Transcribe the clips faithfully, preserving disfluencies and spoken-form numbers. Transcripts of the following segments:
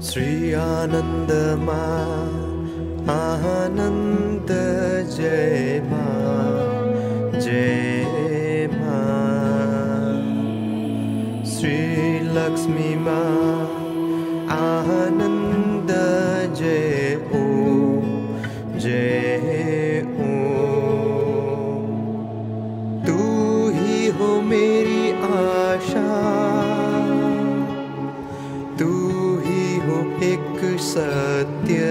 श्री आनंद माँ आनंद जय माँ जय माँ। श्री लक्ष्मी माँ आनंद जय ओम जय ओम। तू ही हो मेरी आशा, तू ही हो एक सत्य,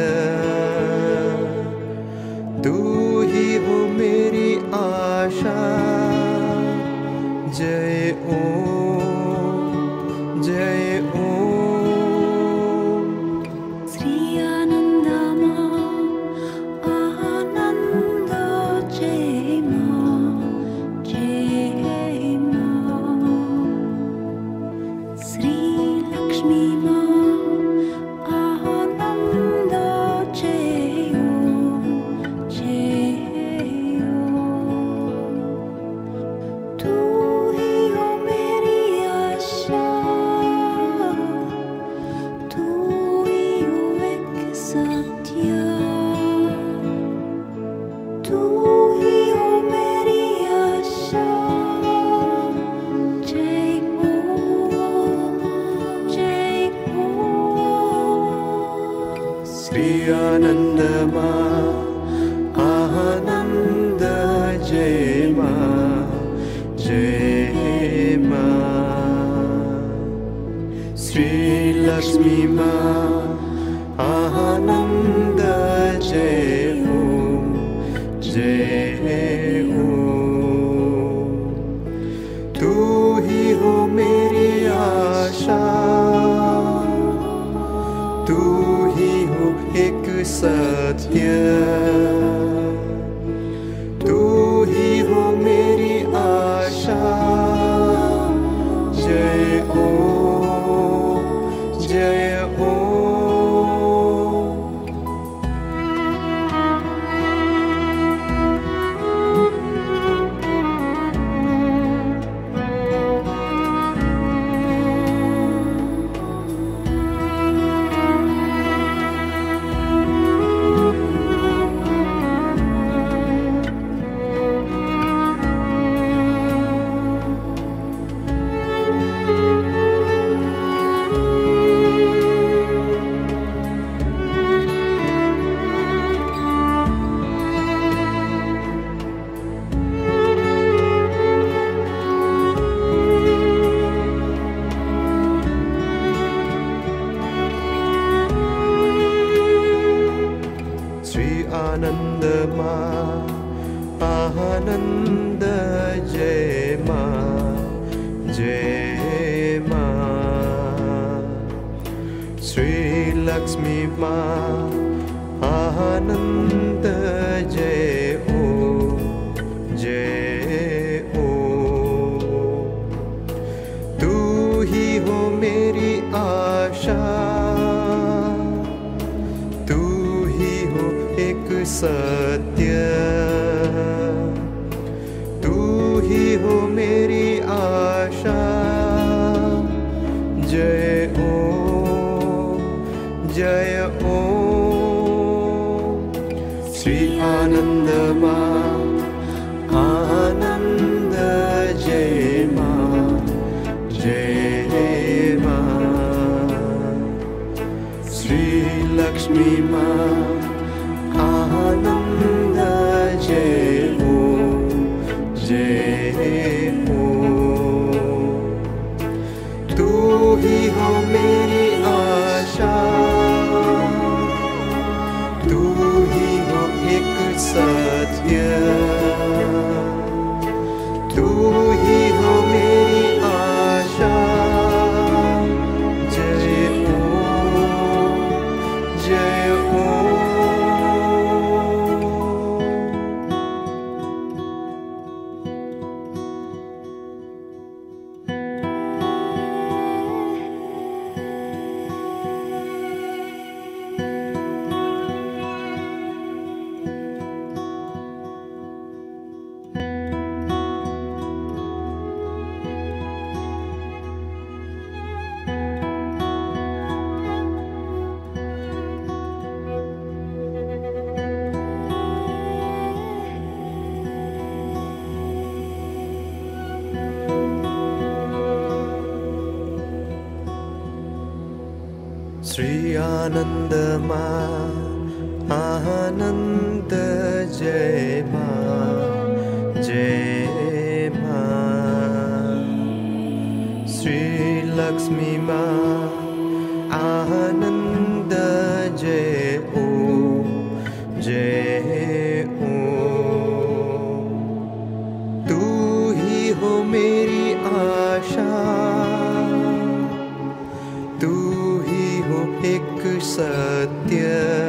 तू ही हो मेरी आशा। जय ओम जय ओम। श्री आनंद माँ आनंद जय माँ जय माँ। श्री लक्ष्मी माँ आनंद जय ओम जय ओम। तू ही हो मेरी आशा, तू ही हो एक सत्य, तू ही हो मेरी आशा। जय ओम जय ओम। श्री आनंद माँ आनंद जय माँ जय माँ। श्री लक्ष्मी माँ आनंद जय ओम जय ओम। तू ही हो मेरी आशा, तू ही हो एक सत्य, तू ही हो मेरी आशा। जय ओम जय ओम। श्री आनंद माँ आनंद जय माँ जय माँ। श्री लक्ष्मी माँ आनंद जय ओम जय ओम। तू ही हो मेरी आशा, तू ही हो एक सत्य, तू ही हो मेरी आशा। जय ओम जय ओम। श्री आनंद माँ आनंद जय माँ जय माँ। श्री लक्ष्मी माँ आनंद जय ओम जय ओम। तू ही हो मेरी आशा, तू ही हो एक सत्य, तू ही हो मेरी आशा। जय ओम जय ओम। श्री आनंद माँ आनंद जय माँ जय माँ श्री लक्ष्मी माँ आनंद जय ओम जय ओम तू ही हो मेरी आशा तू ही हो एक सत्य